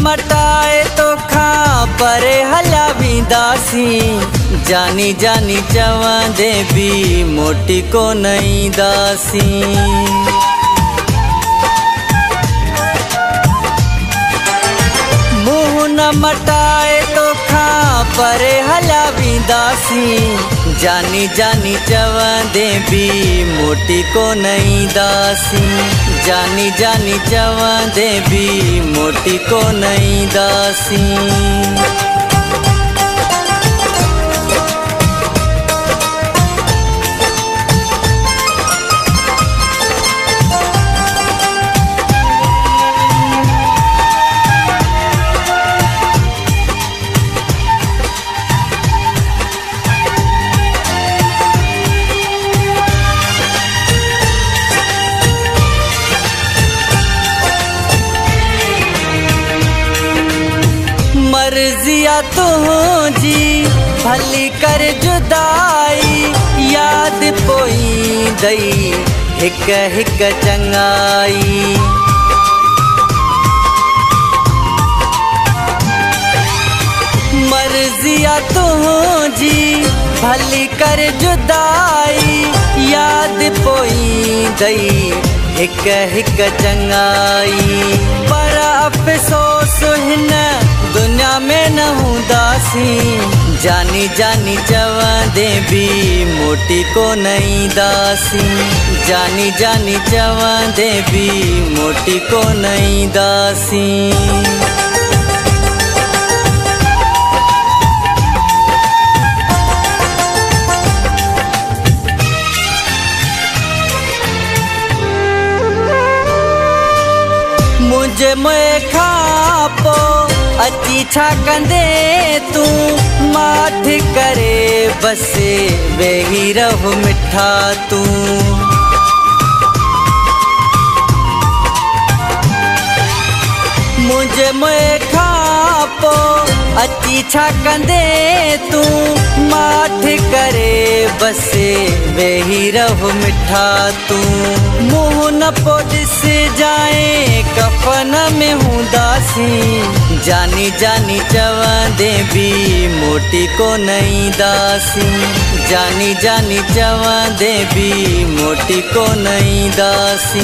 मटाए तो खा परे हलावींदासी। जानी जानी चवंदे भी मोटी को नहीं दासी। मुँह न मटाए तो खा परे हलावींदासी। जानी जानी चवंदे भी मोटी को नहीं दासी। जानी जानी चवंदे भी मोटी को नहीं दासी। मर्जिया तुझी भली कर जुदाई। याद पोई दई हिक हिक चंगाई। मर्जिया तुझी भली कर जुदाई। याद पोई दई हिक हिक चंगाई। पर अफसोस हिन दुनिया में न हूंदासी। जानी जानी चवंदे भी मोटी को नहीं दासी। जानी जानी चवंदे भी मोटी को नहीं दासी। मुझे मुए खापो अची छा कंदे तू। माठ करे बसे वेही रहो मिठा तू। मुझे मुए खापो अची छा कंदे तू। माठ करे बसे वेही रहो मिठा तू। मुँह न पो ॾिस जाए कफन में हूंदासी। जानी जानी चवंदे भी मोटी को नहीं दासी। जानी जानी चवंदे भी मोटी को नहीं दासी।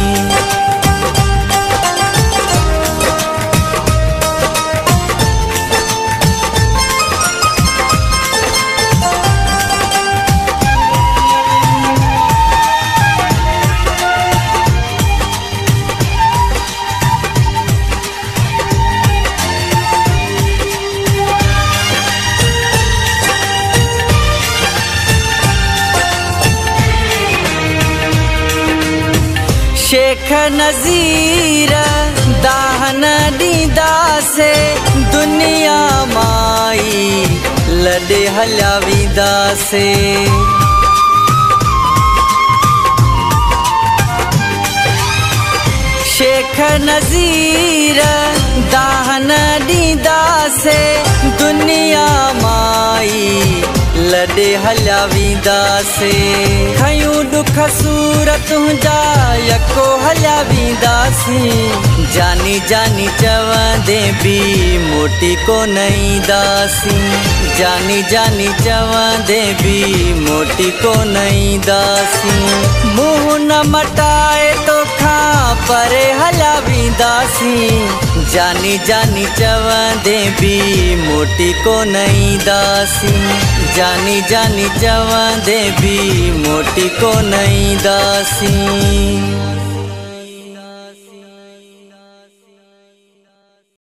शेख नज़ीर दाहन ॾींदा से। दुनिया माई लॾे हलावींदा से। शेख नज़ीर दाहन ॾींदा से। दुनिया माई लॾे हलावींदा से। खयूं ॾुख सूर तुंहिंजा यको हलावींदासी। जानी जानी चवंदे भी मोटी को नहीं दासी। जानी जानी चवंदे भी मोटी को नहीं दासी। मुँह न मटाए तो खा परे हलावींदासी। जानी जानी चवंदे भी मोटी को नहीं दासी। जानी जानी चवंदे भी मोटी को नहीं दासी।